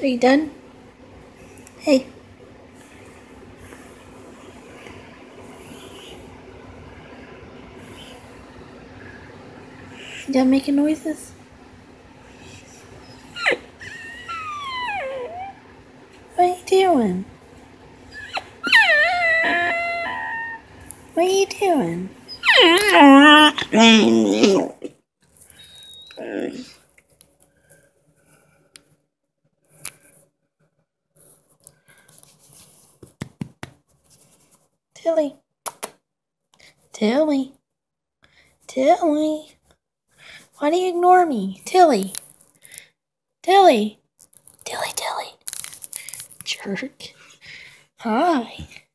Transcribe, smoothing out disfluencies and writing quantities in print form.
Are you done? Hey. You done making noises? What are you doing? What are you doing? Tilly. Tilly. Tilly. Why do you ignore me? Tilly. Tilly. Tilly. Jerk. Hi.